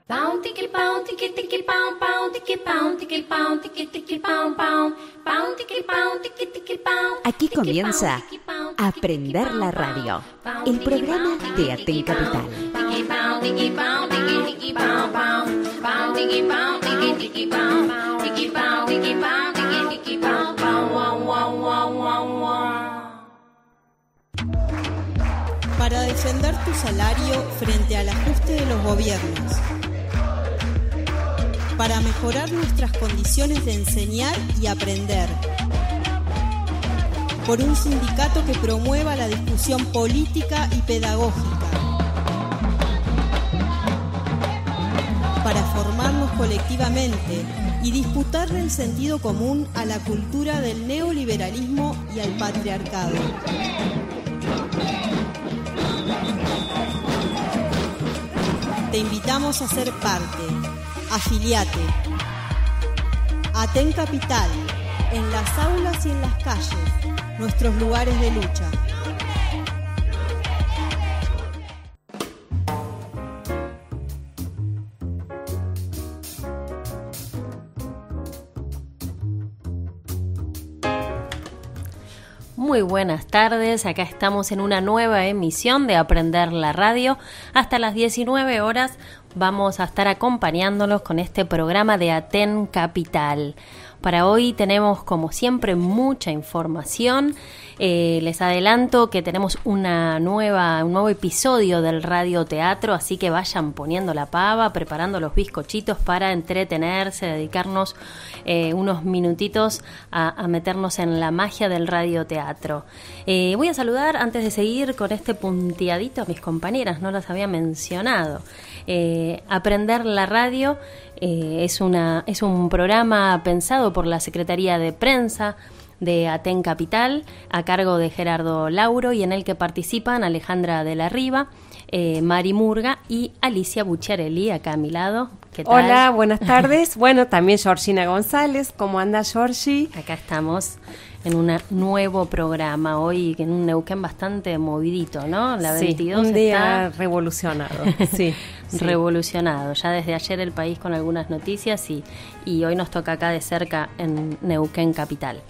Pound tiki pound tiki tiki pound pound tiki pound tiki pound tiki tiki pound pound pound tiki pound tiki tiki pound. Aquí comienza Aprender la Radio, el programa de Aten Capital. Tiki pound tiki pound tiki tiki pound pound pound tiki pound tiki tiki pound tiki pound tiki pound tiki tiki pound pound wow wow wow wow wow. Para defender tu salario frente al ajuste de los gobiernos. Para mejorar nuestras condiciones de enseñar y aprender. Por un sindicato que promueva la discusión política y pedagógica. Para formarnos colectivamente y disputarle el sentido común a la cultura del neoliberalismo y al patriarcado. Te invitamos a ser parte. Afiliate. Aten Capital, en las aulas y en las calles, nuestros lugares de lucha. Muy buenas tardes, acá estamos en una nueva emisión de Aprender la Radio. Hasta las 19 horas vamos a estar acompañándolos con este programa de Aten Capital. Para hoy tenemos, como siempre, mucha información. Les adelanto que tenemos un nuevo episodio del radioteatro, así que vayan poniendo la pava, preparando los bizcochitos para entretenerse, dedicarnos unos minutitos a meternos en la magia del radioteatro. Voy a saludar, antes de seguir con este punteadito, a mis compañeras, no las había mencionado. Aprender la Radio es un programa pensado por la Secretaría de Prensa de Aten Capital, a cargo de Gerardo Lauro, y en el que participan Alejandra de la Riva, Mari Murga y Alicia Bucciarelli, acá a mi lado. ¿Qué tal? Hola, buenas tardes. Bueno, también Georgina González. ¿Cómo anda, Georgie? Acá estamos en un nuevo programa, hoy en un Neuquén bastante movidito, ¿no? La 22 un día está revolucionado. Sí, revolucionado. Ya desde ayer el país con algunas noticias y hoy nos toca acá de cerca en Neuquén Capital.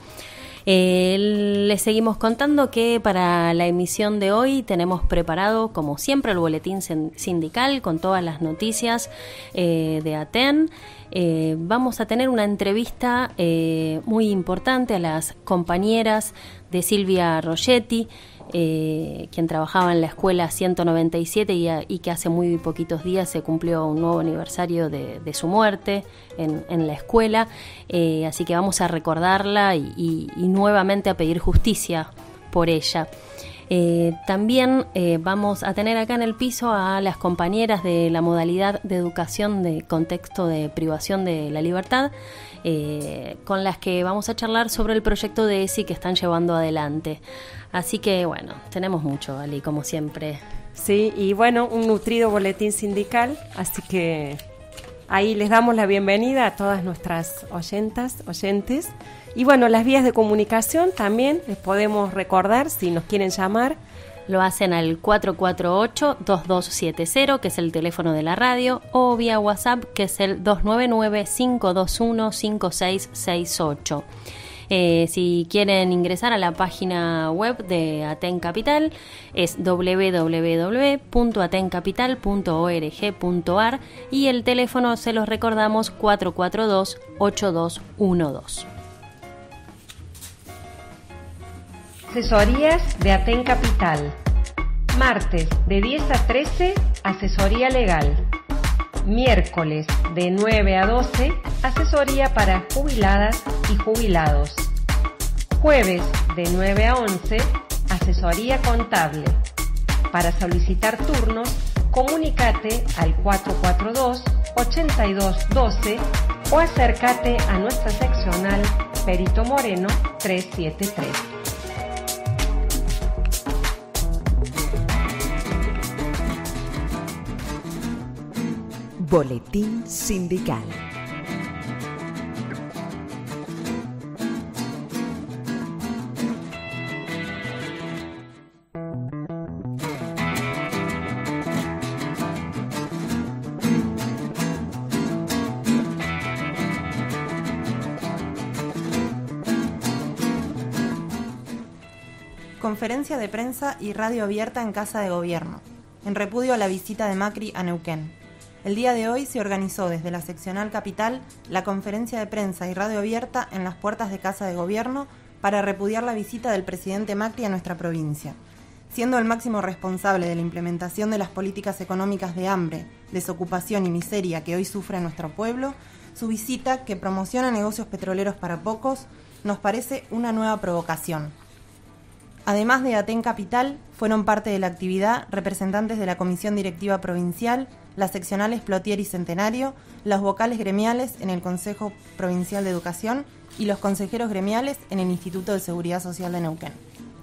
Les seguimos contando que para la emisión de hoy tenemos preparado, como siempre, el boletín sindical con todas las noticias de Aten. Vamos a tener una entrevista muy importante a las compañeras de Silvia Rogetti, quien trabajaba en la escuela 197 y que hace muy poquitos días se cumplió un nuevo aniversario de su muerte en la escuela, así que vamos a recordarla y nuevamente a pedir justicia por ella. También vamos a tener acá en el piso a las compañeras de la modalidad de educación de contexto de privación de la libertad, con las que vamos a charlar sobre el proyecto de ESI que están llevando adelante. Así que bueno, tenemos mucho, Ali, como siempre. Sí, y bueno, un nutrido boletín sindical, así que ahí les damos la bienvenida a todas nuestras oyentes. Y bueno, las vías de comunicación también les podemos recordar si nos quieren llamar. Lo hacen al 448-2270, que es el teléfono de la radio, o vía WhatsApp, que es el 299-521-5668. Si quieren ingresar a la página web de Aten Capital, es www.atencapital.org.ar y el teléfono, se los recordamos, 442-8212. Asesorías de Aten Capital. Martes de 10 a 13, asesoría legal. Miércoles de 9 a 12, asesoría para jubiladas y jubilados. Jueves de 9 a 11, asesoría contable. Para solicitar turnos, comunícate al 442-8212 o acércate a nuestra seccional Perito Moreno 373. Boletín sindical. Conferencia de prensa y radio abierta en Casa de Gobierno, en repudio a la visita de Macri a Neuquén. El día de hoy se organizó desde la seccional capital la conferencia de prensa y radio abierta en las puertas de Casa de Gobierno para repudiar la visita del presidente Macri a nuestra provincia. Siendo el máximo responsable de la implementación de las políticas económicas de hambre, desocupación y miseria que hoy sufre nuestro pueblo, su visita, que promociona negocios petroleros para pocos, nos parece una nueva provocación. Además de Aten Capital, fueron parte de la actividad representantes de la Comisión Directiva Provincial, las seccionales Plotier y Centenario, los vocales gremiales en el Consejo Provincial de Educación y los consejeros gremiales en el Instituto de Seguridad Social de Neuquén.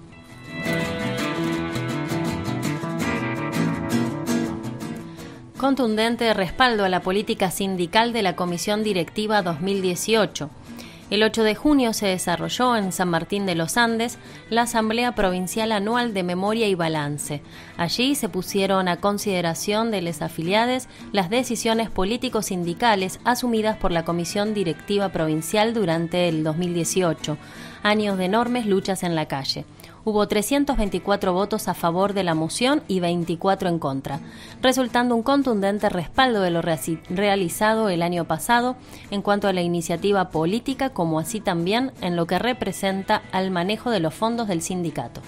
Contundente respaldo a la política sindical de la Comisión Directiva 2018. El 8 de junio se desarrolló en San Martín de los Andes la Asamblea Provincial Anual de Memoria y Balance. Allí se pusieron a consideración de los afiliados las decisiones político-sindicales asumidas por la Comisión Directiva Provincial durante el 2018, años de enormes luchas en la calle. Hubo 324 votos a favor de la moción y 24 en contra, resultando un contundente respaldo de lo realizado el año pasado en cuanto a la iniciativa política, como así también en lo que representa al manejo de los fondos del sindicato.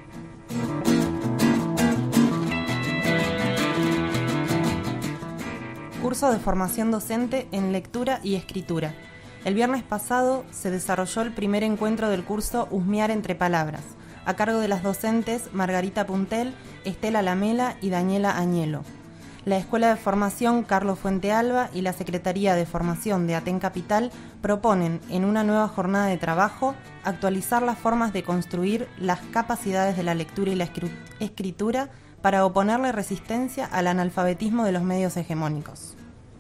Curso de formación docente en lectura y escritura. El viernes pasado se desarrolló el primer encuentro del curso Husmear entre Palabras, a cargo de las docentes Margarita Puntel, Estela Lamela y Daniela Añelo. La Escuela de Formación Carlos Fuentealba y la Secretaría de Formación de Aten Capital proponen, en una nueva jornada de trabajo, actualizar las formas de construir las capacidades de la lectura y la escritura para oponerle resistencia al analfabetismo de los medios hegemónicos.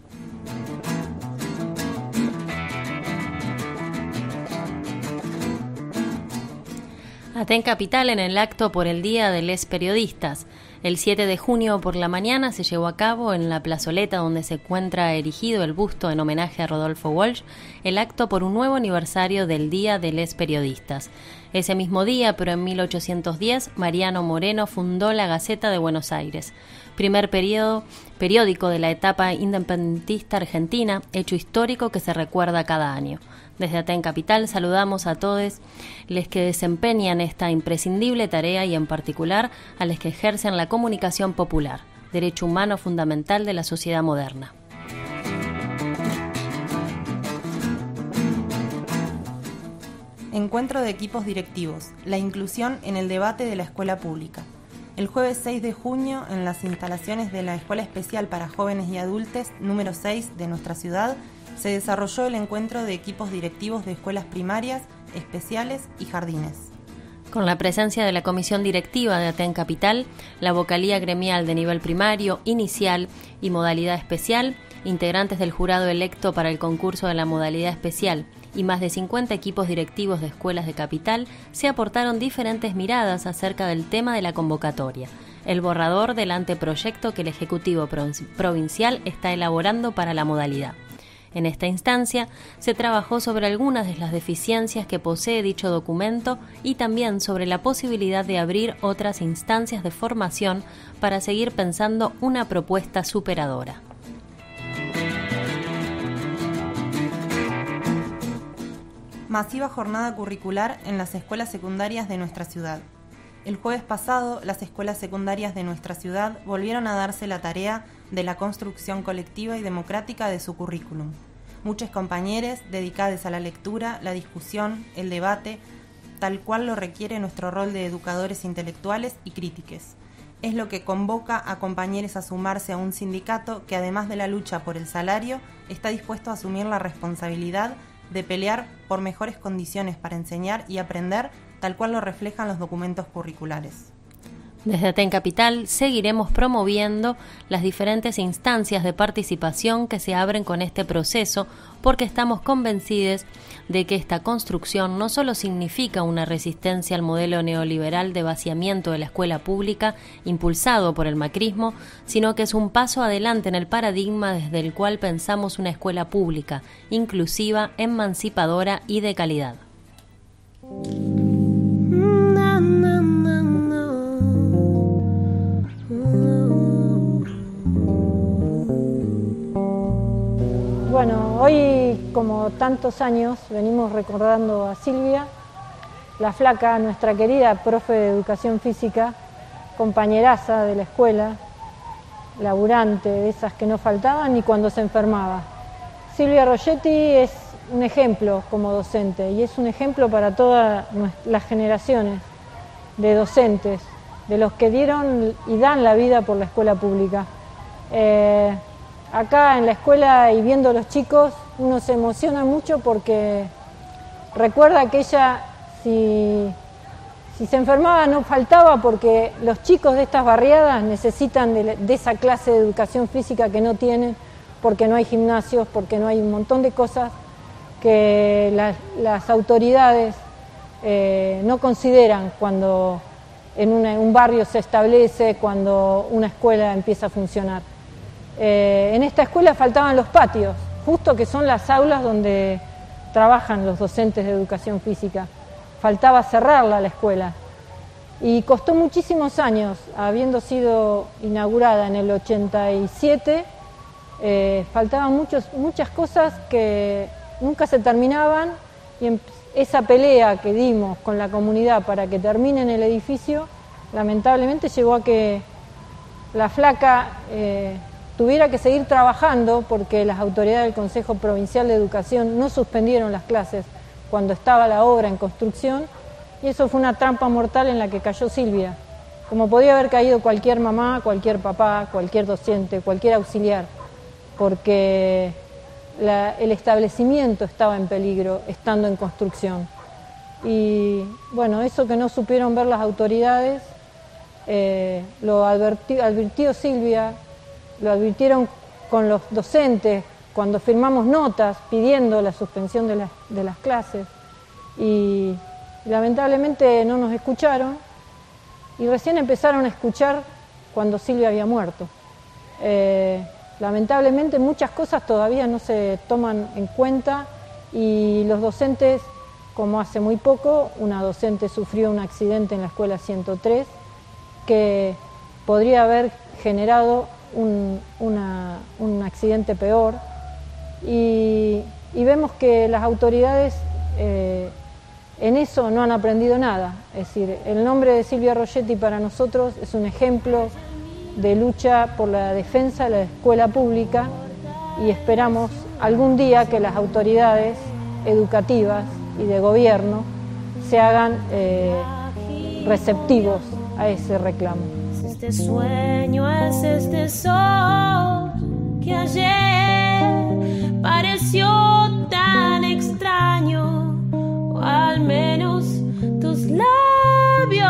Aten Capital en el acto por el Día de les Periodistas. El 7 de junio por la mañana se llevó a cabo en la plazoleta donde se encuentra erigido el busto en homenaje a Rodolfo Walsh, el acto por un nuevo aniversario del Día de les Periodistas. Ese mismo día, pero en 1810, Mariano Moreno fundó la Gaceta de Buenos Aires, primer periódico de la etapa independentista argentina, hecho histórico que se recuerda cada año. Desde Aten Capital saludamos a todos los que desempeñan esta imprescindible tarea y en particular a los que ejercen la comunicación popular, derecho humano fundamental de la sociedad moderna. Encuentro de equipos directivos, la inclusión en el debate de la escuela pública. El jueves 6 de junio, en las instalaciones de la Escuela Especial para Jóvenes y Adultos número 6 de nuestra ciudad, se desarrolló el encuentro de equipos directivos de escuelas primarias, especiales y jardines. Con la presencia de la Comisión Directiva de Aten Capital, la vocalía gremial de nivel primario, inicial y modalidad especial, integrantes del jurado electo para el concurso de la modalidad especial y más de 50 equipos directivos de escuelas de Capital, se aportaron diferentes miradas acerca del tema de la convocatoria, el borrador del anteproyecto que el Ejecutivo Provincial está elaborando para la modalidad. En esta instancia, se trabajó sobre algunas de las deficiencias que posee dicho documento y también sobre la posibilidad de abrir otras instancias de formación para seguir pensando una propuesta superadora. Masiva jornada curricular en las escuelas secundarias de nuestra ciudad. El jueves pasado, las escuelas secundarias de nuestra ciudad volvieron a darse la tarea de la construcción colectiva y democrática de su currículum. Muchos compañeros dedicados a la lectura, la discusión, el debate, tal cual lo requiere nuestro rol de educadores intelectuales y críticos. Es lo que convoca a compañeros a sumarse a un sindicato que, además de la lucha por el salario, está dispuesto a asumir la responsabilidad de pelear por mejores condiciones para enseñar y aprender, tal cual lo reflejan los documentos curriculares. Desde Aten Capital seguiremos promoviendo las diferentes instancias de participación que se abren con este proceso, porque estamos convencidos de que esta construcción no solo significa una resistencia al modelo neoliberal de vaciamiento de la escuela pública impulsado por el macrismo, sino que es un paso adelante en el paradigma desde el cual pensamos una escuela pública, inclusiva, emancipadora y de calidad. Na, na, na. Bueno, hoy, como tantos años, venimos recordando a Silvia, la flaca, nuestra querida profe de educación física, compañeraza de la escuela, laburante, de esas que no faltaban ni cuando se enfermaba. Silvia Rogetti es un ejemplo como docente y es un ejemplo para todas las generaciones de docentes, de los que dieron y dan la vida por la escuela pública. Acá en la escuela y viendo a los chicos, uno se emociona mucho porque recuerda que ella, si se enfermaba, no faltaba, porque los chicos de estas barriadas necesitan de esa clase de educación física que no tienen, porque no hay gimnasios, porque no hay un montón de cosas que las autoridades no consideran cuando en un barrio se establece, cuando una escuela empieza a funcionar. En esta escuela faltaban los patios, justo que son las aulas donde trabajan los docentes de educación física. Faltaba cerrarla la escuela y costó muchísimos años, habiendo sido inaugurada en el 87, faltaban muchas cosas que nunca se terminaban, y esa pelea que dimos con la comunidad para que termine en el edificio, lamentablemente llevó a que la flaca tuviera que seguir trabajando, porque las autoridades del Consejo Provincial de Educación no suspendieron las clases cuando estaba la obra en construcción, y eso fue una trampa mortal en la que cayó Silvia, como podía haber caído cualquier mamá, cualquier papá, cualquier docente, cualquier auxiliar, porque el establecimiento estaba en peligro estando en construcción. Y bueno, eso que no supieron ver las autoridades, lo advirtió Silvia, lo advirtieron con los docentes cuando firmamos notas pidiendo la suspensión de las clases, y lamentablemente no nos escucharon, y recién empezaron a escuchar cuando Silvia había muerto. Lamentablemente muchas cosas todavía no se toman en cuenta, y los docentes, como hace muy poco, una docente sufrió un accidente en la escuela 103 que podría haber generado un accidente peor, y vemos que las autoridades en eso no han aprendido nada. Es decir, el nombre de Silvia Rogetti para nosotros es un ejemplo de lucha por la defensa de la escuela pública, y esperamos algún día que las autoridades educativas y de gobierno se hagan receptivos a ese reclamo. Este sueño es este sol que ayer pareció tan extraño, o al menos tus labios.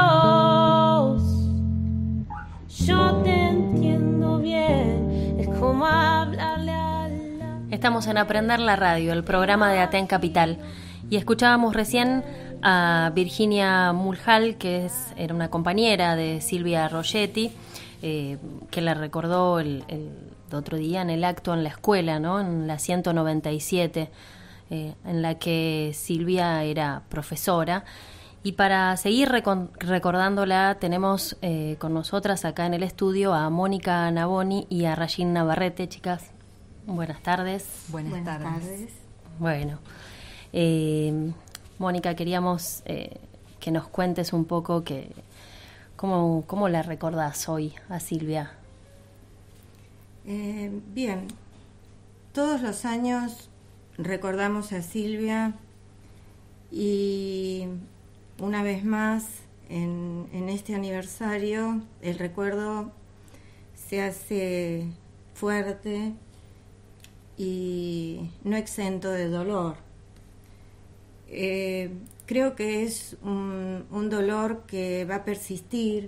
Yo te entiendo bien, es como hablarle a la... Estamos en Aprender la Radio, el programa de Aten Capital, y escuchábamos recién a Virginia Muljal, que era una compañera de Silvia Rogetti, que la recordó el otro día en el acto en la escuela, ¿no? En la 197, en la que Silvia era profesora. Y para seguir recordándola, tenemos con nosotras acá en el estudio a Mónica Navoni y a Rayín Navarrete. Chicas, buenas tardes. Buenas tardes. Bueno, Mónica, queríamos que nos cuentes un poco cómo la recordás hoy a Silvia. Bien, todos los años recordamos a Silvia, y una vez más en este aniversario el recuerdo se hace fuerte y no exento de dolor. Creo que es un dolor que va a persistir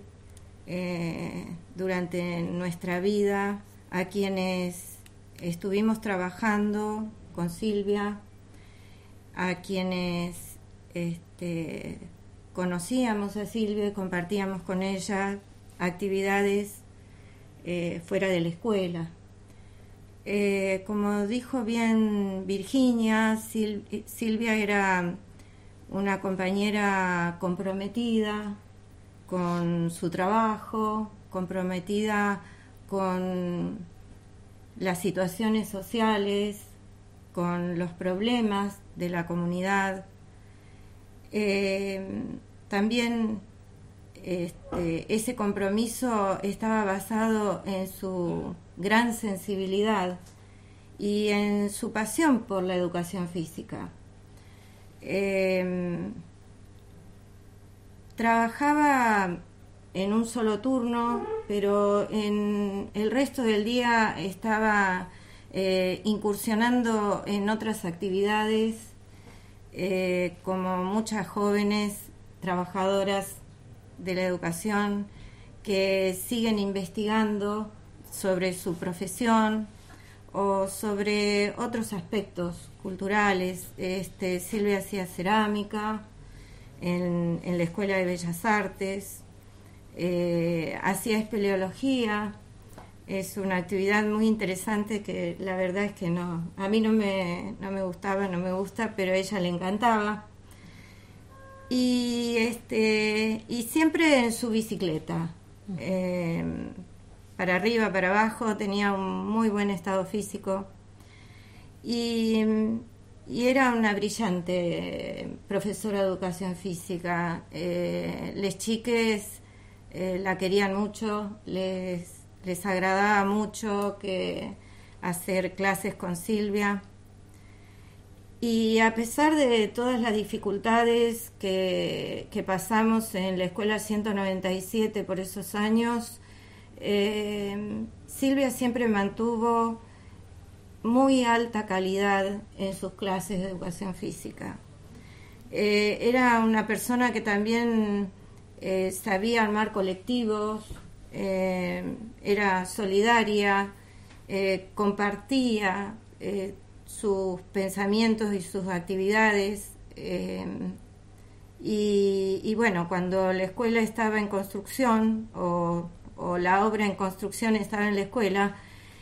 durante nuestra vida, a quienes estuvimos trabajando con Silvia, a quienes conocíamos a Silvia y compartíamos con ella actividades fuera de la escuela. Como dijo bien Virginia, Silvia era una compañera comprometida con su trabajo, comprometida con las situaciones sociales con los problemas de la comunidad. También ese compromiso estaba basado en su gran sensibilidad y en su pasión por la educación física. Trabajaba en un solo turno, pero en el resto del día estaba incursionando en otras actividades, como muchas jóvenes trabajadoras de la educación que siguen investigando sobre su profesión o sobre otros aspectos culturales. Silvia hacía cerámica en la Escuela de Bellas Artes, hacía espeleología. Es una actividad muy interesante que la verdad es que a mí no me gustaba, no me gusta, pero a ella le encantaba. Y siempre en su bicicleta, para arriba, para abajo, tenía un muy buen estado físico y era una brillante profesora de educación física. Les chiques la querían mucho, les agradaba mucho hacer clases con Silvia. Y a pesar de todas las dificultades que pasamos en la Escuela 197 por esos años, Silvia siempre mantuvo muy alta calidad en sus clases de educación física. Era una persona que también sabía armar colectivos, era solidaria, compartía sus pensamientos y sus actividades, y bueno, cuando la escuela estaba en construcción o la obra en construcción estaba en la escuela,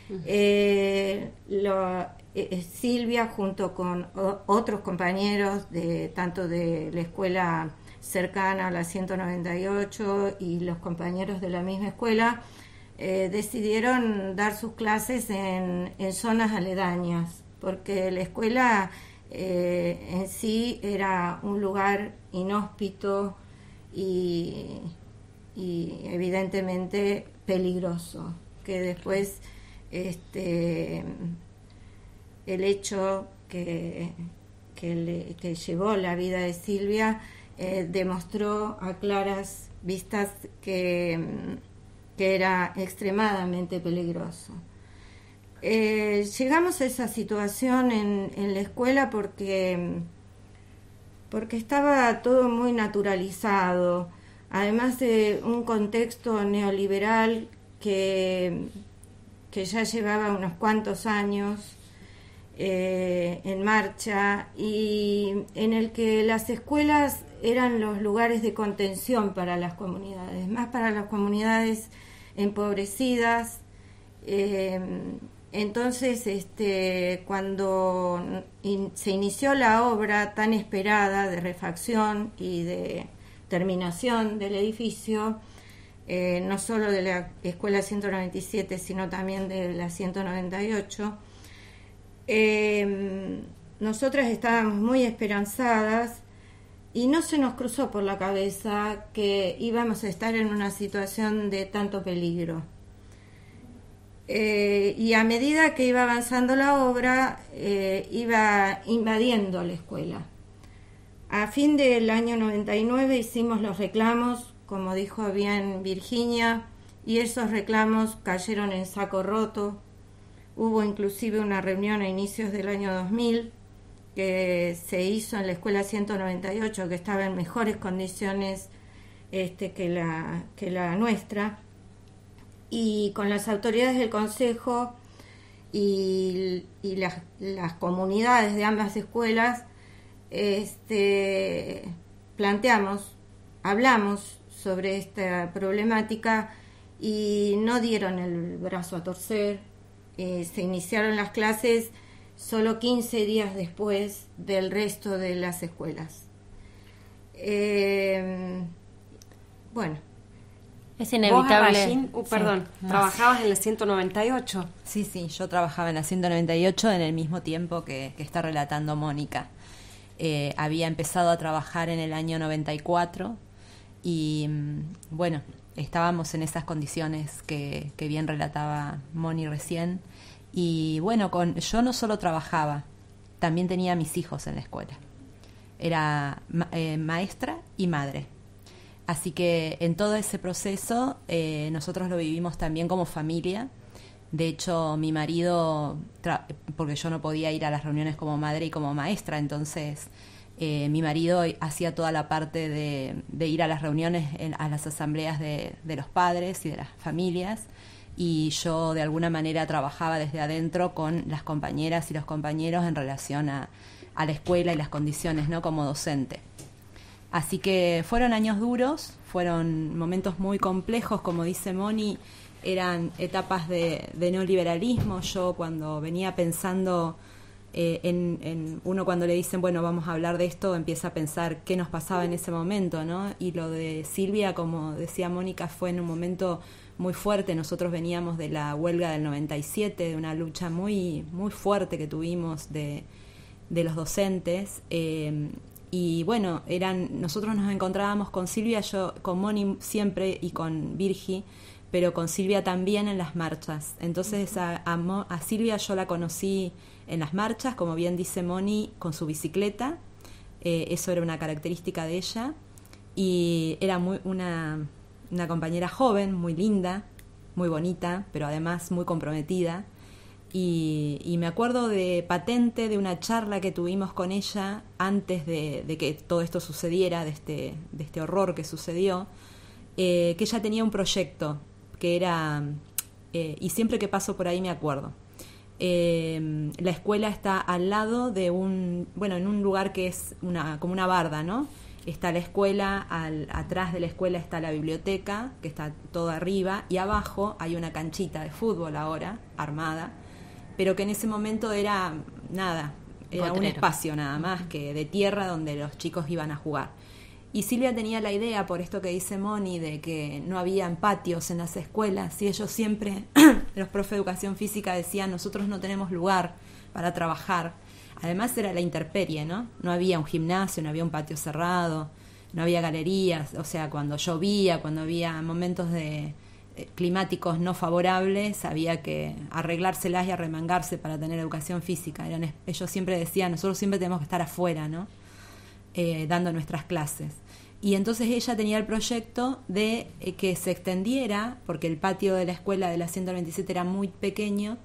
Silvia junto con otros compañeros tanto de la escuela cercana a la 198 y los compañeros de la misma escuela, decidieron dar sus clases en zonas aledañas, porque la escuela en sí era un lugar inhóspito y evidentemente peligroso, que después el hecho que llevó la vida de Silvia demostró a claras vistas que era extremadamente peligroso. Llegamos a esa situación en la escuela porque estaba todo muy naturalizado, además de un contexto neoliberal que ya llevaba unos cuantos años en marcha, y en el que las escuelas eran los lugares de contención para las comunidades, más para las comunidades empobrecidas. Entonces, cuando se inició la obra tan esperada de refacción y de terminación del edificio, no solo de la Escuela 197, sino también de la 198, nosotras estábamos muy esperanzadas y no se nos cruzó por la cabeza que íbamos a estar en una situación de tanto peligro. Y a medida que iba avanzando la obra, iba invadiendo la escuela. A fin del año 99 hicimos los reclamos, como dijo bien Virginia, y esos reclamos cayeron en saco roto. Hubo inclusive una reunión a inicios del año 2000 que se hizo en la Escuela 198, que estaba en mejores condiciones que la nuestra, y con las autoridades del Consejo y las comunidades de ambas escuelas hablamos sobre esta problemática y no dieron el brazo a torcer. Se iniciaron las clases solo 15 días después del resto de las escuelas. Bueno, Es inevitable. Vos, Rayín, perdón, trabajabas en la 198. Sí, yo trabajaba en la 198 en el mismo tiempo que está relatando Mónica. Había empezado a trabajar en el año 94 y bueno, estábamos en esas condiciones que bien relataba Moni recién. Y bueno, yo no solo trabajaba, también tenía a mis hijos en la escuela. Era maestra y madre. Así que en todo ese proceso nosotros lo vivimos también como familia. De hecho, mi marido, porque yo no podía ir a las reuniones como madre y como maestra, entonces mi marido hacía toda la parte de ir a las reuniones, a las asambleas de los padres y de las familias, y yo de alguna manera trabajaba desde adentro con las compañeras y los compañeros en relación a la escuela y las condiciones, ¿no?, como docente. Así que fueron años duros, fueron momentos muy complejos, como dice Moni, eran etapas de neoliberalismo. Yo cuando venía pensando en uno, cuando le dicen, bueno, vamos a hablar de esto, empieza a pensar qué nos pasaba en ese momento, ¿no? Y lo de Silvia, como decía Mónica, fue en un momento muy fuerte. Nosotros veníamos de la huelga del 97, de una lucha muy, muy fuerte que tuvimos de los docentes. Y bueno, nosotros nos encontrábamos con Silvia, yo con Moni siempre y con Virgi, pero con Silvia también en las marchas. Entonces a Silvia yo la conocí en las marchas, como bien dice Moni, con su bicicleta. Eso era una característica de ella. Y era una compañera joven, muy linda, muy bonita, pero además muy comprometida. Y me acuerdo de patente de una charla que tuvimos con ella antes de que todo esto sucediera, de este horror que sucedió, que ella tenía un proyecto que era, y siempre que paso por ahí me acuerdo, la escuela está al lado de en un lugar que es como una barda, ¿no? Está la escuela, atrás de la escuela está la biblioteca, que está todo arriba, y abajo hay una canchita de fútbol ahora, armada, pero que en ese momento era nada, era un espacio nada más que de tierra donde los chicos iban a jugar. Y Silvia tenía la idea, por esto que dice Moni, de que no habían patios en las escuelas, y ellos siempre, los profes de educación física decían, nosotros no tenemos lugar para trabajar. Además era la intemperie, ¿no? No había un gimnasio, no había un patio cerrado, no había galerías, o sea, cuando llovía, cuando había momentos climáticos no favorables, había que arreglárselas y arremangarse para tener educación física. Ellos siempre decían, nosotros siempre tenemos que estar afuera, ¿no? Dando nuestras clases. Y entonces ella tenía el proyecto de que se extendiera, porque el patio de la escuela de la 127 era muy pequeño,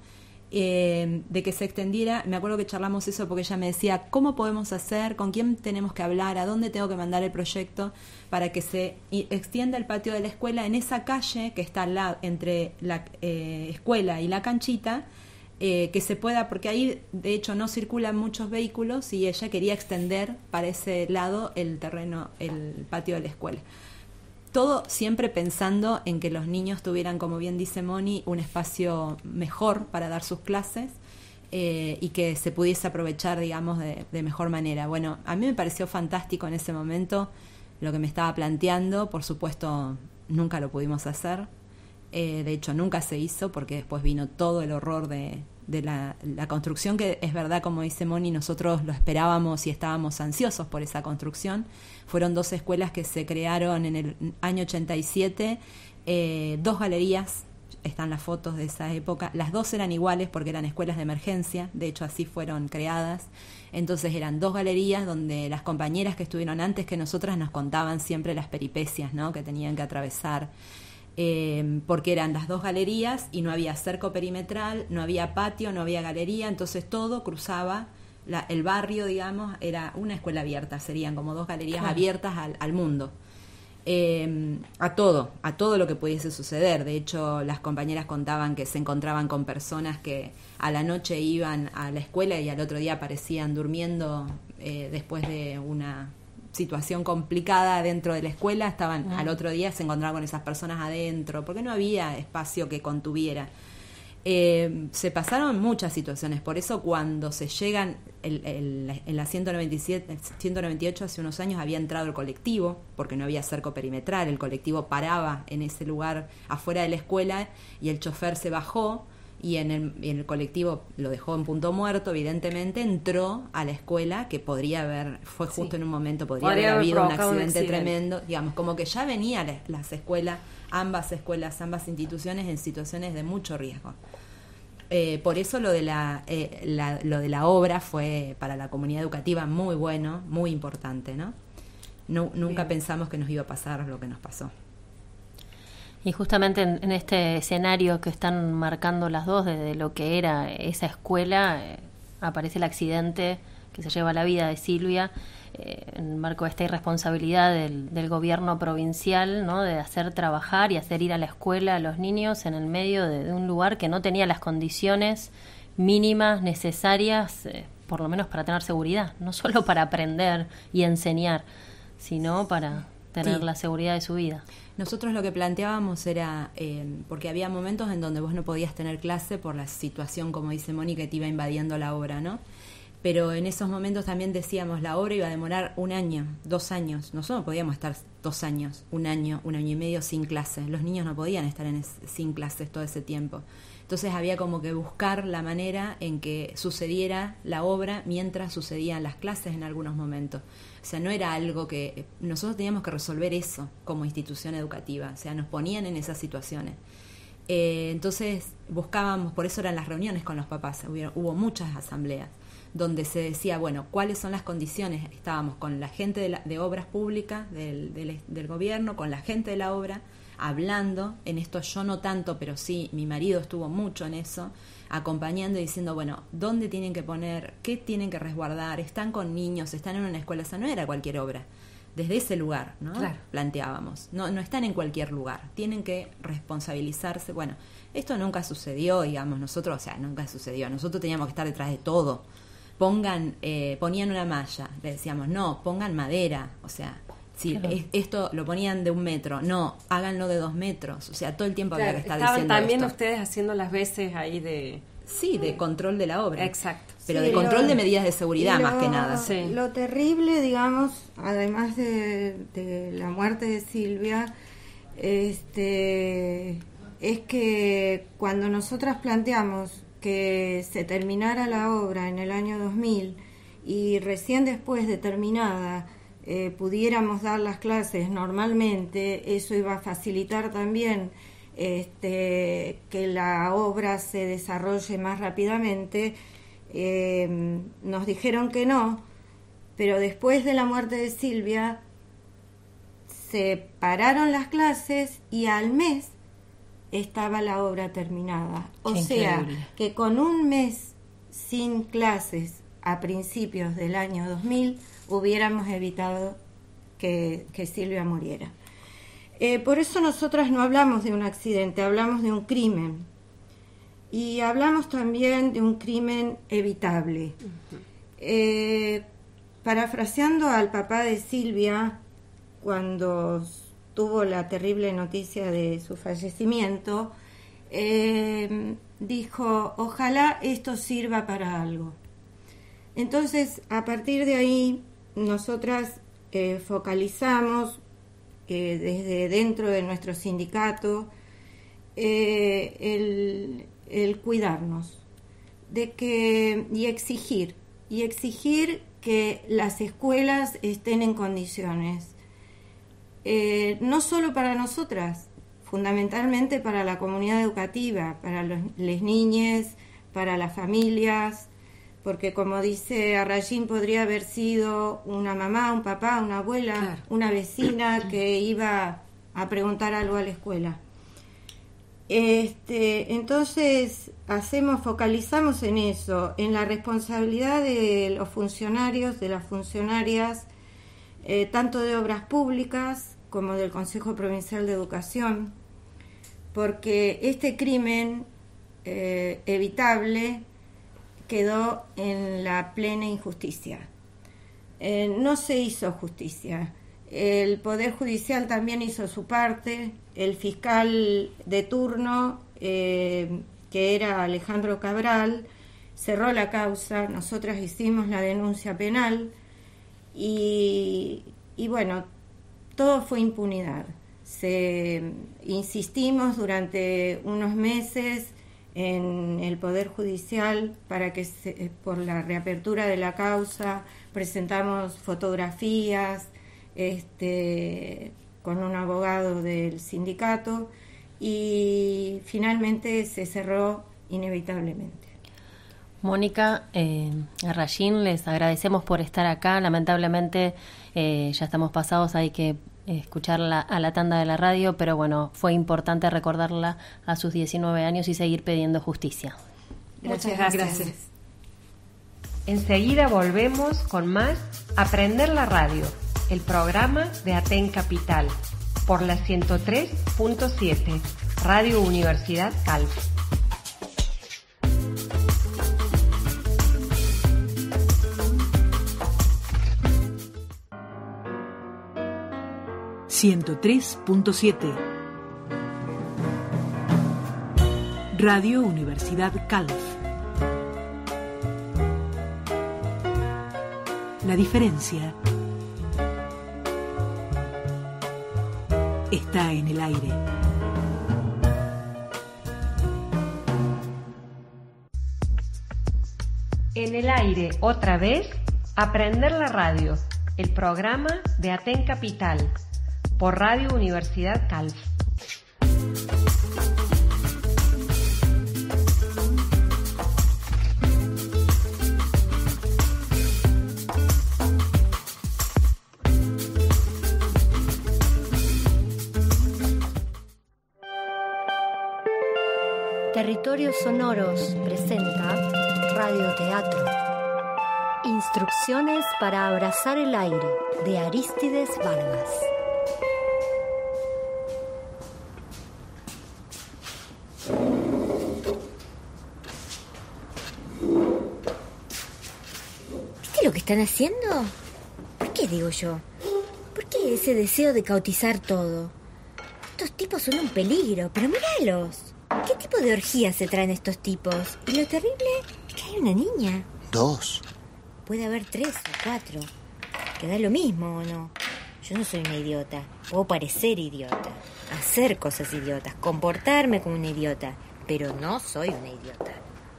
de que se extendiera. Me acuerdo que charlamos eso porque ella me decía, ¿cómo podemos hacer? ¿Con quién tenemos que hablar? ¿A dónde tengo que mandar el proyecto para que se extienda el patio de la escuela en esa calle que está entre la escuela y la canchita? Que se pueda, porque ahí de hecho no circulan muchos vehículos, y ella quería extender para ese lado el terreno, el patio de la escuela. Todo siempre pensando en que los niños tuvieran, como bien dice Moni, un espacio mejor para dar sus clases, y que se pudiese aprovechar, digamos, de mejor manera. Bueno, a mí me pareció fantástico en ese momento lo que me estaba planteando. Por supuesto, nunca lo pudimos hacer. De hecho, nunca se hizo, porque después vino todo el horror de la construcción, que es verdad, como dice Moni, nosotros lo esperábamos y estábamos ansiosos por esa construcción. Fueron 2 escuelas que se crearon en el año 87, 2 galerías, están las fotos de esa época, las 2 eran iguales porque eran escuelas de emergencia, de hecho así fueron creadas. Entonces eran 2 galerías donde las compañeras que estuvieron antes que nosotras nos contaban siempre las peripecias, ¿no?, que tenían que atravesar. Porque eran las 2 galerías y no había cerco perimetral, no había patio, no había galería, entonces todo cruzaba el barrio, digamos, era una escuela abierta, serían como 2 galerías abiertas al mundo, a todo lo que pudiese suceder. De hecho, las compañeras contaban que se encontraban con personas que a la noche iban a la escuela y al otro día aparecían durmiendo después de una situación complicada dentro de la escuela, estaban al otro día se encontraban con esas personas adentro, porque no había espacio que contuviera. Se pasaron muchas situaciones, por eso cuando se llegan en la 198 hace unos años había entrado el colectivo, porque no había cerco perimetral, el colectivo paraba en ese lugar afuera de la escuela y el chofer se bajó y en el colectivo lo dejó en punto muerto, evidentemente entró a la escuela, que fue justo en un momento, podría haber habido un accidente tremendo, digamos, como que ya venían las escuelas, ambas instituciones en situaciones de mucho riesgo. Por eso lo de la obra fue para la comunidad educativa muy bueno, muy importante, ¿no? Nunca pensamos que nos iba a pasar lo que nos pasó. Y justamente en este escenario que están marcando las dos, desde lo que era esa escuela, aparece el accidente que se lleva la vida de Silvia, en el marco de esta irresponsabilidad del gobierno provincial, ¿no? De hacer trabajar y hacer ir a la escuela a los niños en el medio de un lugar que no tenía las condiciones mínimas necesarias, por lo menos para tener seguridad, no solo para aprender y enseñar, sino para tener la seguridad de su vida. Nosotros lo que planteábamos era, porque había momentos en donde vos no podías tener clase por la situación, como dice Mónica, que te iba invadiendo la obra, ¿no? Pero en esos momentos también decíamos, la obra iba a demorar 1 año, 2 años. Nosotros no podíamos estar 2 años, 1 año y medio sin clase. Los niños no podían estar sin clases todo ese tiempo. Entonces había como que buscar la manera en que sucediera la obra mientras sucedían las clases en algunos momentos. O sea, no era algo que... Nosotros teníamos que resolver eso como institución educativa. O sea, nos ponían en esas situaciones. Entonces buscábamos, por eso eran las reuniones con los papás. Hubo muchas asambleas donde se decía, bueno, ¿cuáles son las condiciones? Estábamos con la gente de obras públicas, del gobierno, con la gente de la obra, hablando, en esto yo no tanto, pero sí, mi marido estuvo mucho en eso, acompañando y diciendo, bueno, ¿dónde tienen que poner? ¿Qué tienen que resguardar? ¿Están con niños? ¿Están en una escuela? O sea, no era cualquier obra. Desde ese lugar, ¿no? Claro. Planteábamos. No están en cualquier lugar. Tienen que responsabilizarse. Bueno, esto nunca sucedió, digamos, nosotros, o sea, nunca sucedió. Nosotros teníamos que estar detrás de todo. Ponían una malla, le decíamos, no, pongan madera, o sea, si claro. Esto lo ponían de 1 metro, no, háganlo de 2 metros, o sea, todo el tiempo claro, había que estar diciendo también esto. Ustedes haciendo las veces ahí de... Sí, de control de la obra. Exacto. Pero de control de medidas de seguridad más que nada. Sí. Lo terrible, digamos, además de la muerte de Silvia, es que cuando nosotras planteamos que se terminara la obra en el año 2000 y recién después de terminada pudiéramos dar las clases normalmente, eso iba a facilitar también que la obra se desarrolle más rápidamente. Nos dijeron que no, pero después de la muerte de Silvia se pararon las clases y al mes estaba la obra terminada. O sea, que con 1 mes sin clases a principios del año 2000 hubiéramos evitado que Silvia muriera. Por eso nosotras no hablamos de un accidente, hablamos de un crimen. Y hablamos también de un crimen evitable. Parafraseando al papá de Silvia, cuando tuvo la terrible noticia de su fallecimiento, dijo, ojalá esto sirva para algo. Entonces, a partir de ahí, nosotras focalizamos desde dentro de nuestro sindicato el cuidarnos y exigir que las escuelas estén en condiciones, no solo para nosotras, fundamentalmente para la comunidad educativa, para las niñas, para las familias, porque como dice Arrayín, podría haber sido una mamá, un papá, una abuela, claro, una vecina que iba a preguntar algo a la escuela. Entonces focalizamos en eso, en la responsabilidad de los funcionarios, de las funcionarias, tanto de obras públicas como del Consejo Provincial de Educación, porque este crimen evitable quedó en la plena injusticia. No se hizo justicia. El Poder Judicial también hizo su parte, el fiscal de turno que era Alejandro Cabral, cerró la causa, nosotras hicimos la denuncia penal y bueno, todo fue impunidad. Insistimos durante unos meses en el Poder Judicial para que por la reapertura de la causa, presentamos fotografías con un abogado del sindicato y finalmente se cerró inevitablemente. Mónica, Rayín, les agradecemos por estar acá. Lamentablemente ya estamos pasados, hay que escucharla a la tanda de la radio, pero bueno, fue importante recordarla a sus 19 años y seguir pidiendo justicia. Muchas gracias. Enseguida volvemos con más Aprender la Radio, el programa de Aten Capital, por la 103.7, Radio Universidad Calv. ...103.7... Radio Universidad Calv. La diferencia está en el aire. En el aire, otra vez, Aprender la Radio, el programa de Aten Capital, por Radio Universidad Calv. Territorios Sonoros presenta radioteatro. Instrucciones para abrazar el aire, de Arístides Vargas. ¿Viste lo que están haciendo? ¿Por qué digo yo? ¿Por qué ese deseo de cautizar todo? Estos tipos son un peligro, pero míralos. ¿Qué tipo de orgías se traen estos tipos? Y lo terrible es que hay una niña. 2. Puede haber 3 o 4. Que da lo mismo, ¿o no? Yo no soy una idiota. Puedo parecer idiota, hacer cosas idiotas, comportarme como una idiota, pero no soy una idiota.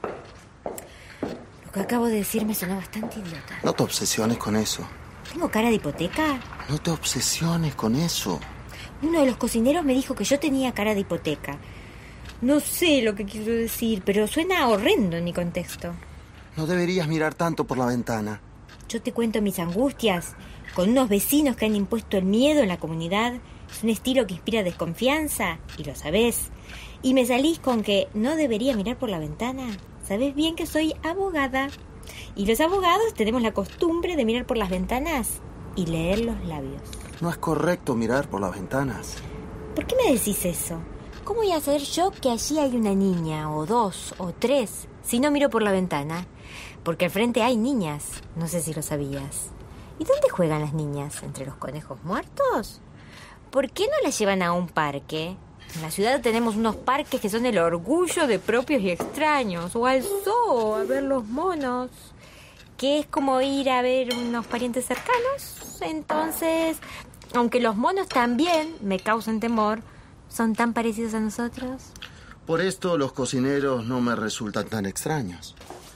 Lo que acabo de decir me sonó bastante idiota. No te obsesiones con eso. ¿Tengo cara de hipoteca? No te obsesiones con eso. Uno de los cocineros me dijo que yo tenía cara de hipoteca. No sé lo que quiero decir, pero suena horrendo en mi contexto. No deberías mirar tanto por la ventana. Yo te cuento mis angustias, con unos vecinos que han impuesto el miedo en la comunidad. Es un estilo que inspira desconfianza, y lo sabés. Y me salís con que no debería mirar por la ventana. Sabés bien que soy abogada. Y los abogados tenemos la costumbre de mirar por las ventanas y leer los labios. No es correcto mirar por las ventanas. ¿Por qué me decís eso? ¿Cómo voy a saber yo que allí hay una niña, o 2, o 3, si no miro por la ventana? Porque al frente hay niñas, no sé si lo sabías. ¿Y dónde juegan las niñas? ¿Entre los conejos muertos? ¿Por qué no las llevan a un parque? En la ciudad tenemos unos parques que son el orgullo de propios y extraños, o al zoo a ver los monos, que es como ir a ver unos parientes cercanos. Entonces, aunque los monos también me causan temor, ¿son tan parecidos a nosotros? Por esto los cocineros no me resultan tan extraños.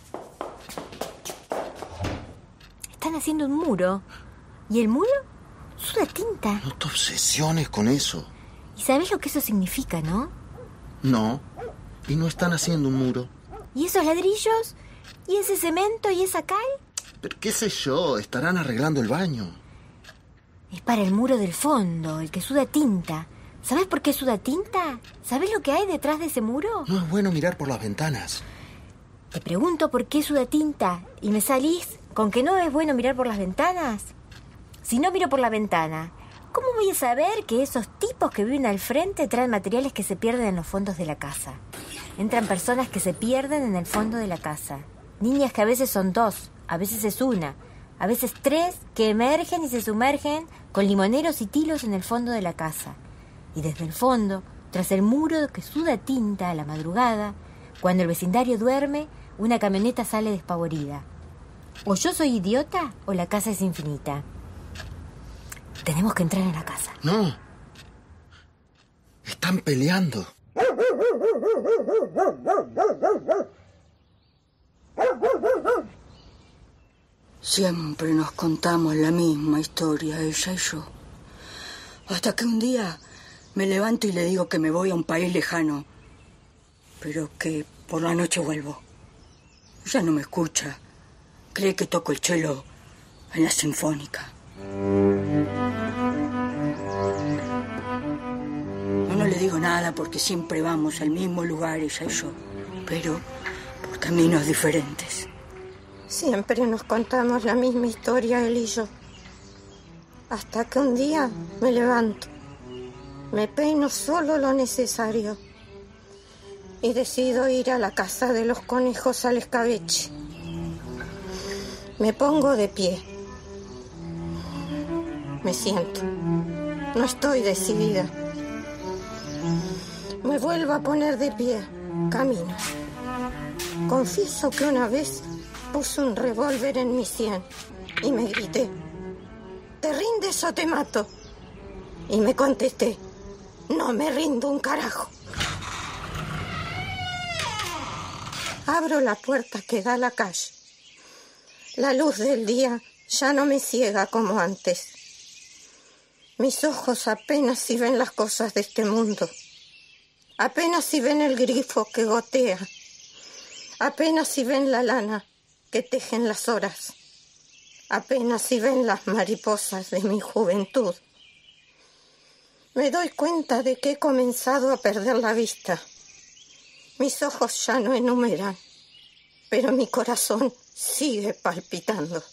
Están haciendo un muro. ¿Y el muro? Suda tinta. No te obsesiones con eso. ¿Y sabes lo que eso significa, no? No. Y no están haciendo un muro. ¿Y esos ladrillos? ¿Y ese cemento y esa cal? Pero qué sé yo, estarán arreglando el baño. Es para el muro del fondo, el que suda tinta. ¿Sabes por qué suda tinta? ¿Sabes lo que hay detrás de ese muro? No es bueno mirar por las ventanas. Te pregunto por qué suda tinta y me salís con que no es bueno mirar por las ventanas. Si no miro por la ventana, ¿cómo voy a saber que esos tipos que viven al frente traen materiales que se pierden en los fondos de la casa? Entran personas que se pierden en el fondo de la casa. Niñas que a veces son 2, a veces es 1, a veces 3 que emergen y se sumergen con limoneros y tilos en el fondo de la casa. Y desde el fondo, tras el muro que suda tinta a la madrugada, Cuando el vecindario duerme, una camioneta sale despavorida. O yo soy idiota o la casa es infinita. Tenemos que entrar en la casa. No. Están peleando. Siempre nos contamos la misma historia, ella y yo. Hasta que un día me levanto y le digo que me voy a un país lejano, pero que por la noche vuelvo. Ya no me escucha. Cree que toco el cello en la sinfónica. No le digo nada porque siempre vamos al mismo lugar, ella y yo, pero por caminos diferentes. Siempre nos contamos la misma historia, él y yo. Hasta que un día me levanto, me peino solo lo necesario y decido ir a la casa de los conejos al escabeche. Me pongo de pie. Me siento. No estoy decidida. Me vuelvo a poner de pie. Camino. Confieso que una vez puse un revólver en mi sien y me grité: ¿te rindes o te mato? Y me contesté: no me rindo un carajo. Abro la puerta que da a la calle. La luz del día ya no me ciega como antes. Mis ojos apenas si ven las cosas de este mundo. Apenas si ven el grifo que gotea. Apenas si ven la lana que tejen las horas. Apenas si ven las mariposas de mi juventud. Me doy cuenta de que he comenzado a perder la vista. Mis ojos ya no enumeran, pero mi corazón sigue palpitando.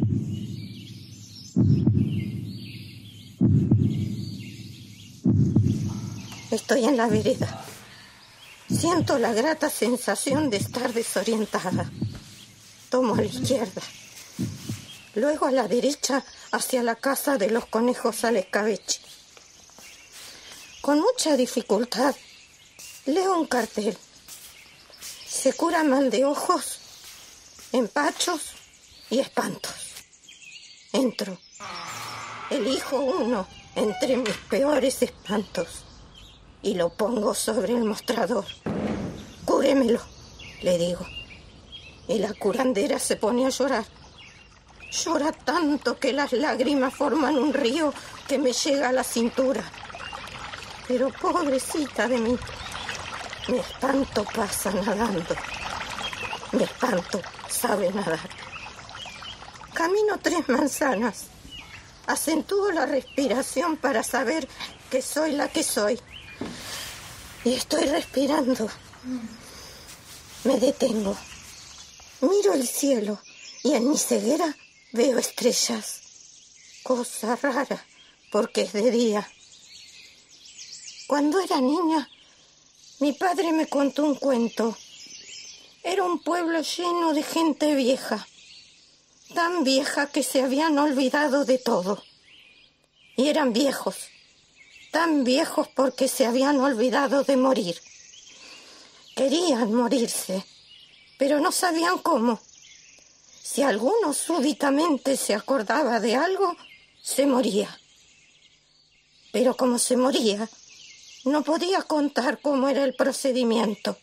Estoy en la vereda. Siento la grata sensación de estar desorientada. Tomo a la izquierda, luego a la derecha hacia la casa de los conejos al escabeche. Con mucha dificultad leo un cartel. Se cura mal de ojos, empachos y espantos. Entro. Elijo uno entre mis peores espantos y lo pongo sobre el mostrador. Cúremelo, le digo. Y la curandera se pone a llorar. Llora tanto que las lágrimas forman un río que me llega a la cintura. Pero pobrecita de mí, mi espanto pasa nadando. Mi espanto sabe nadar. Camino 3 manzanas. Acentúo la respiración para saber que soy la que soy. Y estoy respirando. Me detengo. Miro el cielo y en mi ceguera veo estrellas. Cosa rara, porque es de día. Cuando era niña, mi padre me contó un cuento. Era un pueblo lleno de gente vieja. Tan vieja que se habían olvidado de todo. Y eran viejos. Tan viejos porque se habían olvidado de morir. Querían morirse, pero no sabían cómo. Si alguno súbitamente se acordaba de algo, se moría. Pero como se moría, no podía contar cómo era el procedimiento.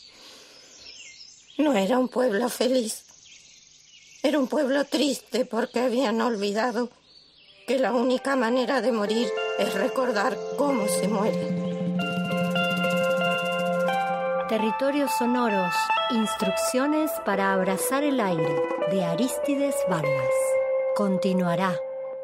No era un pueblo feliz. Era un pueblo triste porque habían olvidado que la única manera de morir es recordar cómo se muere. Territorios sonoros, instrucciones para abrazar el aire, de Arístides Vargas. Continuará.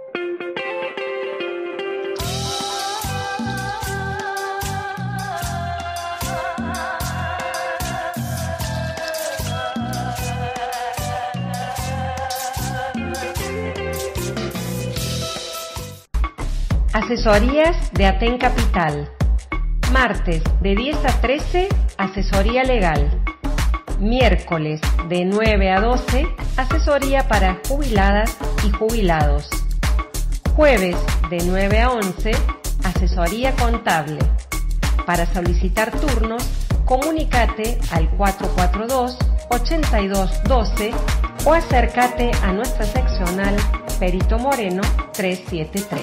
Asesorías de Aten Capital. Martes de 10 a 13, asesoría legal. Miércoles de 9 a 12, asesoría para jubiladas y jubilados. Jueves de 9 a 11, asesoría contable. Para solicitar turnos, comunícate al 442-8212 o acércate a nuestra seccional Perito Moreno 373.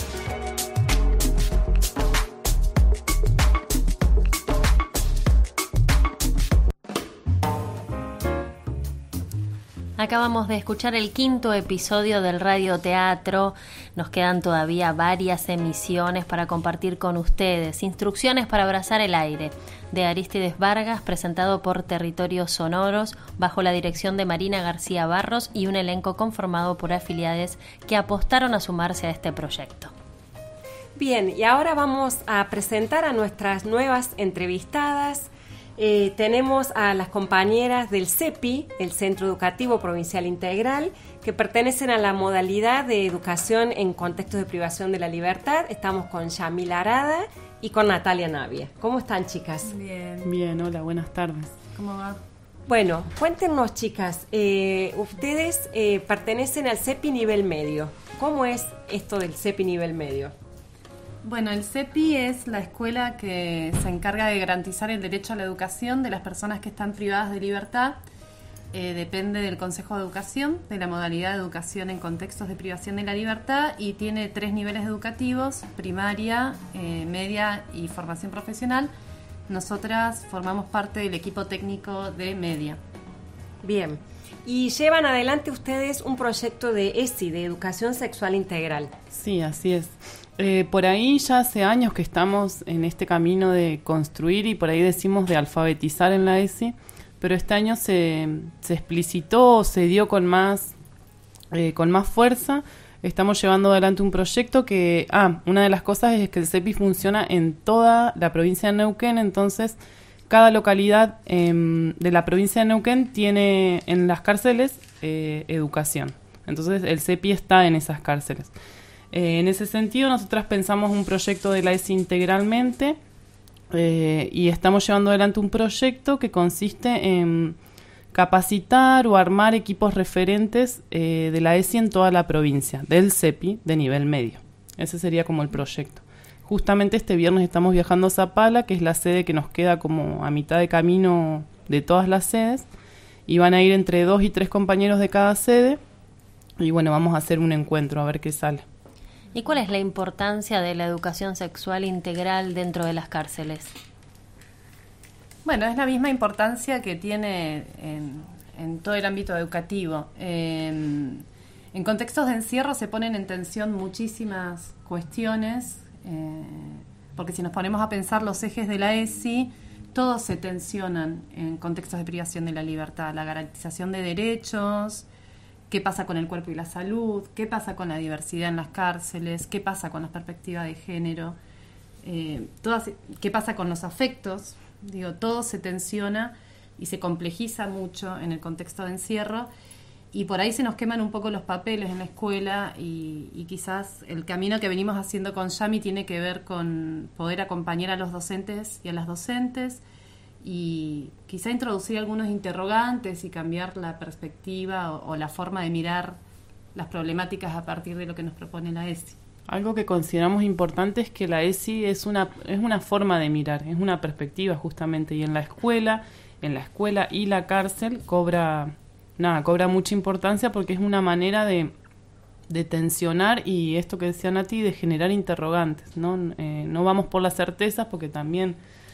Acabamos de escuchar el 5º episodio del radioteatro. Nos quedan todavía varias emisiones para compartir con ustedes. Instrucciones para abrazar el aire, de Arístides Vargas, presentado por Territorios Sonoros, bajo la dirección de Marina García Barros y un elenco conformado por afiliados que apostaron a sumarse a este proyecto. Bien, y ahora vamos a presentar a nuestras nuevas entrevistadas. Tenemos a las compañeras del CEPI, el Centro Educativo Provincial Integral, que pertenecen a la modalidad de educación en contextos de privación de la libertad. Estamos con Yamila Arada y con Natalia Navia. ¿Cómo están, chicas? Bien, hola, buenas tardes. ¿Cómo va? Bueno, cuéntenos, chicas, ustedes pertenecen al CEPI nivel medio. ¿Cómo es esto del CEPI nivel medio? Bueno, el CEPI es la escuela que se encarga de garantizar el derecho a la educación de las personas que están privadas de libertad. Depende del Consejo de Educación, de la modalidad de educación en contextos de privación de la libertad, y tiene 3 niveles educativos: primaria, media y formación profesional. Nosotras formamos parte del equipo técnico de media. Bien, y llevan adelante ustedes un proyecto de ESI, de Educación Sexual Integral. Sí, así es. Por ahí ya hace años que estamos en este camino de construir, y por ahí decimos de alfabetizar en la ESI, pero este año se explicitó, se dio con más fuerza. Estamos llevando adelante un proyecto que, una de las cosas es que el CEPI funciona en toda la provincia de Neuquén. Entonces cada localidad de la provincia de Neuquén tiene en las cárceles educación. Entonces el CEPI está en esas cárceles. En ese sentido, nosotras pensamos un proyecto de la ESI integralmente, y estamos llevando adelante un proyecto que consiste en capacitar o armar equipos referentes de la ESI en toda la provincia, del CEPI de nivel medio. Ese sería como el proyecto. Justamente este viernes estamos viajando a Zapala, que es la sede que nos queda como a mitad de camino de todas las sedes, y van a ir entre 2 y 3 compañeros de cada sede, y bueno, vamos a hacer un encuentro a ver qué sale. ¿Y cuál es la importancia de la educación sexual integral dentro de las cárceles? Bueno, es la misma importancia que tiene en todo el ámbito educativo. En contextos de encierro se ponen en tensión muchísimas cuestiones, porque si nos ponemos a pensar los ejes de la ESI, todos se tensionan en contextos de privación de la libertad. La garantización de derechos, qué pasa con el cuerpo y la salud, qué pasa con la diversidad en las cárceles, qué pasa con la perspectiva de género, qué pasa con los afectos. Todo se tensiona y se complejiza mucho en el contexto de encierro, y por ahí se nos queman un poco los papeles en la escuela, y quizás el camino que venimos haciendo con Yami tiene que ver con poder acompañar a los docentes y a las docentes, y quizá introducir algunos interrogantes y cambiar la perspectiva o la forma de mirar las problemáticas a partir de lo que nos propone la ESI. Algo que consideramos importante es que la ESI es una forma de mirar, es una perspectiva justamente, y en la escuela y la cárcel cobra mucha importancia, porque es una manera de tensionar, y esto que decía Nati, de generar interrogantes, ¿no? No vamos por las certezas, porque también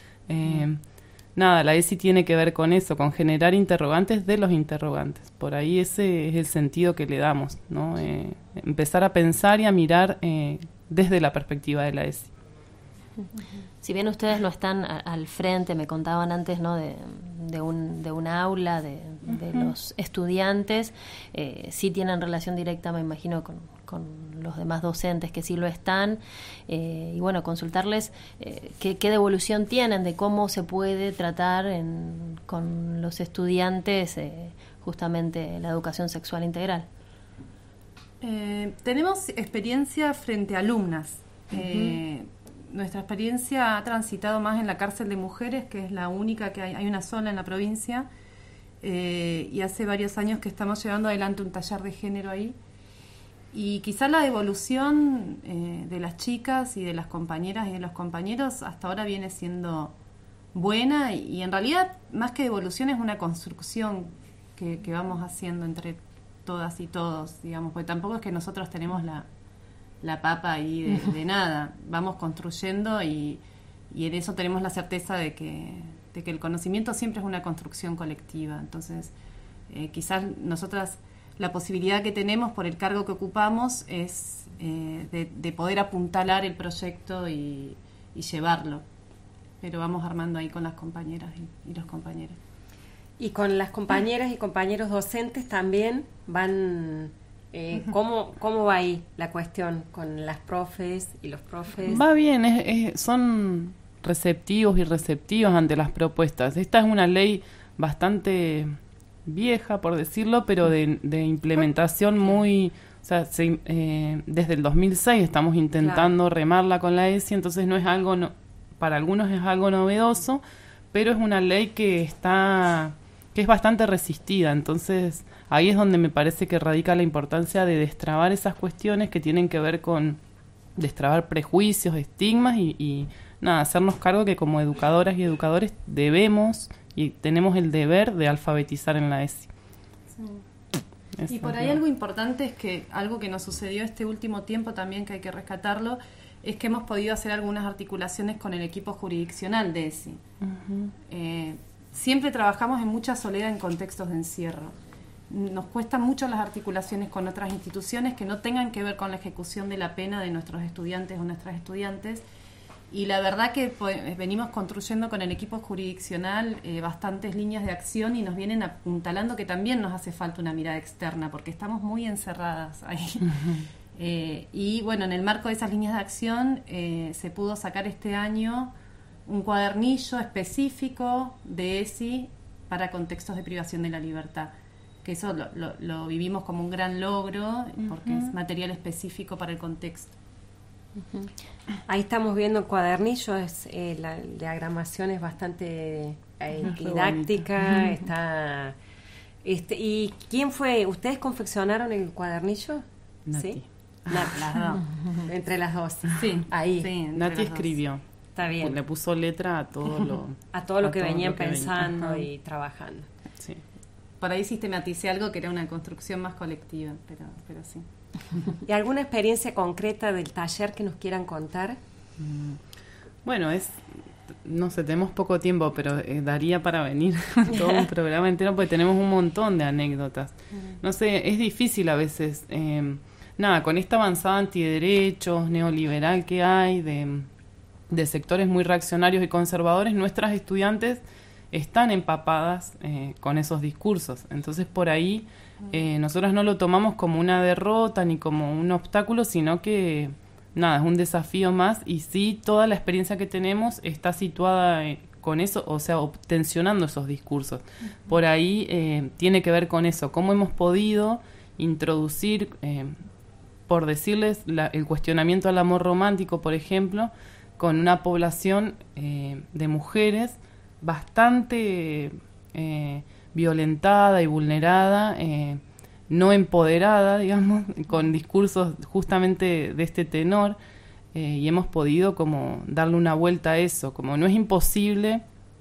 la ESI tiene que ver con eso, con generar interrogantes de los interrogantes. Por ahí ese es el sentido que le damos, ¿no? Empezar a pensar y a mirar desde la perspectiva de la ESI. Si bien ustedes no están al frente, me contaban antes, ¿no?, de un aula, de los estudiantes, sí tienen relación directa, me imagino, con los demás docentes que sí lo están, y bueno, consultarles qué devolución tienen de cómo se puede tratar con los estudiantes justamente la educación sexual integral. Tenemos experiencia frente a alumnas. Nuestra experiencia ha transitado más en la cárcel de mujeres, que es la única que hay una sola en la provincia, y hace varios años que estamos llevando adelante un taller de género ahí. Y quizá la evolución de las chicas y de las compañeras y de los compañeros hasta ahora viene siendo buena y en realidad más que evolución es una construcción que vamos haciendo entre todas y todos, digamos, porque tampoco es que nosotros tenemos la papa ahí de nada, vamos construyendo y en eso tenemos la certeza de que el conocimiento siempre es una construcción colectiva. Entonces quizás nosotras la posibilidad que tenemos por el cargo que ocupamos es de poder apuntalar el proyecto y llevarlo, pero vamos armando ahí con las compañeras y los compañeros. Y con las compañeras y compañeros docentes también van... ¿cómo va ahí la cuestión con las profes y los profes? Va bien, son receptivos y receptivas ante las propuestas. Esta es una ley bastante vieja, por decirlo, pero de implementación muy... O sea, desde el 2006 estamos intentando remarla con la ESI, entonces no es algo... para algunos es algo novedoso, pero es una ley que es bastante resistida. Entonces ahí es donde me parece que radica la importancia de destrabar esas cuestiones que tienen que ver con destrabar prejuicios, estigmas y hacernos cargo que como educadoras y educadores debemos y tenemos el deber de alfabetizar en la ESI. Sí. Y por ahí algo importante es que algo que nos sucedió este último tiempo también, que hay que rescatarlo, es que hemos podido hacer algunas articulaciones con el equipo jurisdiccional de ESI. Siempre trabajamos en mucha soledad en contextos de encierro. Nos cuestan mucho las articulaciones con otras instituciones que no tengan que ver con la ejecución de la pena de nuestros estudiantes o nuestras estudiantes. Y la verdad que venimos construyendo con el equipo jurisdiccional bastantes líneas de acción y nos vienen apuntalando que también nos hace falta una mirada externa porque estamos muy encerradas ahí. Y bueno, en el marco de esas líneas de acción se pudo sacar este año un cuadernillo específico de ESI para contextos de privación de la libertad, que eso lo vivimos como un gran logro porque es material específico para el contexto. Ahí estamos viendo el cuadernillo, la diagramación es bastante didáctica, está ¿y quién fue? ¿Ustedes confeccionaron el cuadernillo? Nati. ¿Sí? Las dos. Entre las dos. Sí, ahí. Sí, Nati escribió. Está bien. Le puso letra a todo lo que venían pensando y trabajando. Sí. Por ahí sistematicé algo que era una construcción más colectiva, pero sí. ¿Y alguna experiencia concreta del taller que nos quieran contar? Bueno, no sé, tenemos poco tiempo, pero daría para venir todo un programa entero porque tenemos un montón de anécdotas. No sé, es difícil a veces, con esta avanzada antiderechos, neoliberal que hay, de sectores muy reaccionarios y conservadores, nuestras estudiantes están empapadas con esos discursos. Entonces, por ahí, nosotros no lo tomamos como una derrota ni como un obstáculo, sino que, es un desafío más. Y sí, toda la experiencia que tenemos está situada con eso, o sea, tensionando esos discursos. Por ahí tiene que ver con eso, cómo hemos podido introducir, por decirles, el cuestionamiento al amor romántico, por ejemplo, con una población de mujeres bastante violentada y vulnerada, no empoderada, digamos, con discursos justamente de este tenor, y hemos podido como darle una vuelta a eso, como no es imposible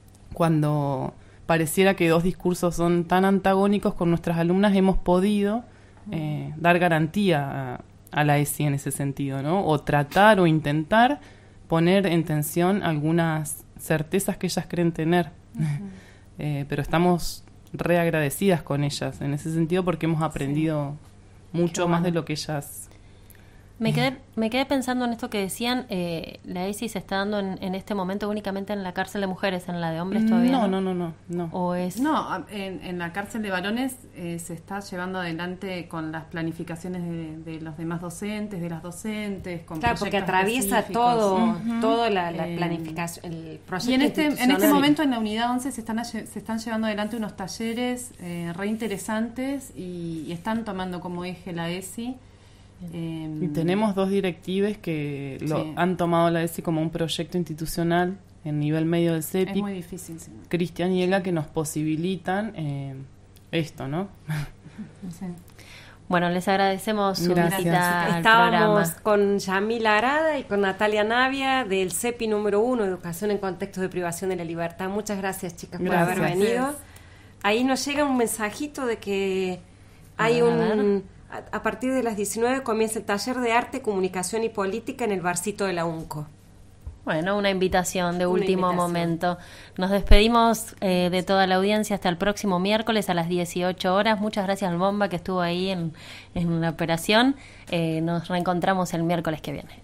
cuando pareciera que dos discursos son tan antagónicos. Con nuestras alumnas hemos podido dar garantía a la ESI en ese sentido, ¿no? O tratar o intentar poner en tensión algunas certezas que ellas creen tener. Pero estamos re agradecidas con ellas en ese sentido porque hemos aprendido mucho más de lo que ellas... Me quedé pensando en esto que decían, la ESI se está dando en este momento únicamente en la cárcel de mujeres, en la de hombres todavía. No. ¿O es? No, en la cárcel de varones se está llevando adelante con las planificaciones de los demás docentes, de las docentes, con claro, porque atraviesa todo la planificación, el proyecto. Y en este momento en la unidad 11 se están llevando adelante unos talleres re interesantes y están tomando como eje la ESI. Y tenemos dos directives que han tomado la ESI como un proyecto institucional en nivel medio del CEPI. Es muy difícil, sí. Cristian y Ela, que nos posibilitan esto, ¿no? Sí. Bueno, les agradecemos su visita al Estábamos programa. con Yamila Arada y con Natalia Navia del CEPI número 1, Educación en Contextos de Privación de la Libertad. Muchas gracias, chicas, por haber venido. Ahí nos llega un mensajito de que hay a partir de las 19 comienza el taller de Arte, Comunicación y Política en el barcito de la UNCO. Bueno, una invitación de último momento. Nos despedimos de toda la audiencia hasta el próximo miércoles a las 18 horas. Muchas gracias al Bomba que estuvo ahí en la operación. Nos reencontramos el miércoles que viene.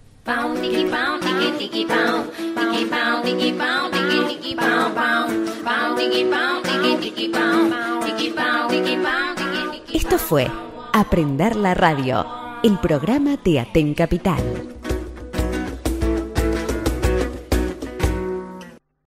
Esto fue Aprender la Radio, el programa de Aten Capital.